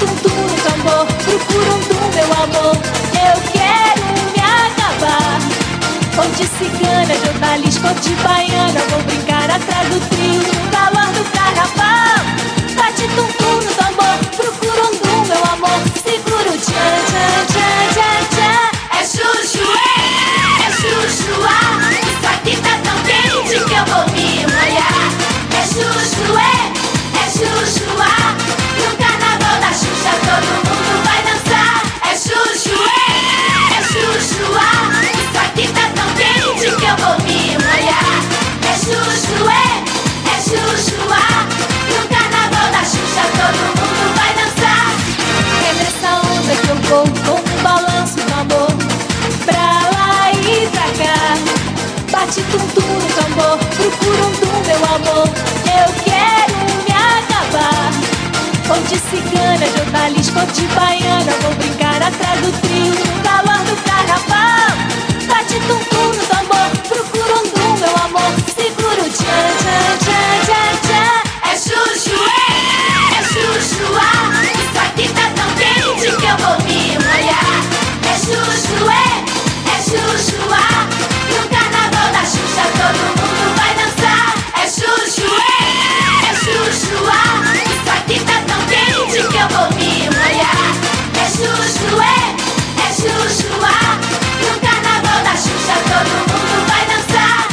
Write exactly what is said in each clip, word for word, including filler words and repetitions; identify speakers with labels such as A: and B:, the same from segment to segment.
A: tum-tum no tambor, procura um tum, meu amor. Eu quero me acabar. Vou de cigana, de odalisco, de baiana, vou brincar atrás do trio no calor do carnaval. Bate tum-tum no tambor, procura um tum, meu amor. Segura o tchan, tchan, tchan, tchan, tchan.
B: É chuchuê, é chuchuá. Isso aqui tá tão quente que eu vou me molhar. É chuchuê, é chuchuá. No carnaval da Xuxa todo mundo vai dançar. É chuchuê, é chuchuá. Isso aqui tá tão quente que eu vou me molhar. É chuchuê, é chuchuá. No carnaval da Xuxa todo mundo vai dançar.
A: É nessa onda que eu vou com um balanço no amor, pra lá e pra cá. Bate tum-tum no tambor, procura um tum, meu amor. Eu quero me acabar. Vou de cigana, de odalisco, de baiana, vou brincar atrás do trio no calor do carnaval. Bate tum-tum no tambor, procura um tum, meu amor. Segura o tchan, tchan, tchan, tchan, tchan.
B: É chuchuê, é chuchuá. Isso aqui tá tão quente que eu vou me molhar. É chuchuê, é chuchuá. No carnaval da Xuxa todo mundo vai dançar. É chuchuê, é chuchuá. Isso aqui tá tão quente que eu vou me molhar. É chuchuê, é chuchuá. No carnaval da Xuxa todo mundo vai dançar.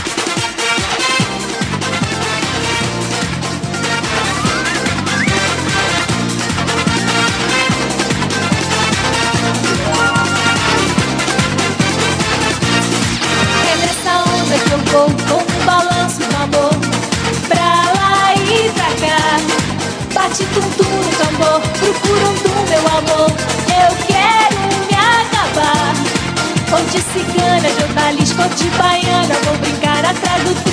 A: É nessa onda que eu vou com um balanço no amor, pra lá e pra cá. Bate tum-tum no tambor, procura um tum, meu amor. Eu quero me acabar. Vou de cigana, de odalisco, de baiana, vou brincar atrás do trio